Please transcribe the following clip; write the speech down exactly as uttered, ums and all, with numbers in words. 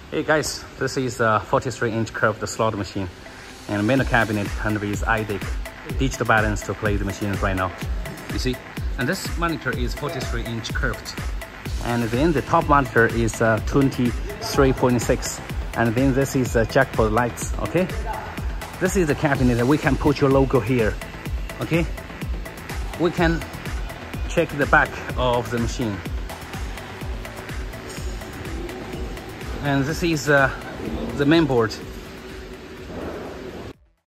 Hey guys, this is a forty-three inch curved slot machine and main cabinet and with I D E digital balance to play the machine right now. You see, and this monitor is forty-three inch curved, and then the top monitor is uh, twenty-three point six, and then this is uh, jack for the lights. Okay, this is the cabinet. We can put your logo here. Okay, we can check the back of the machine. And this is uh, the main board.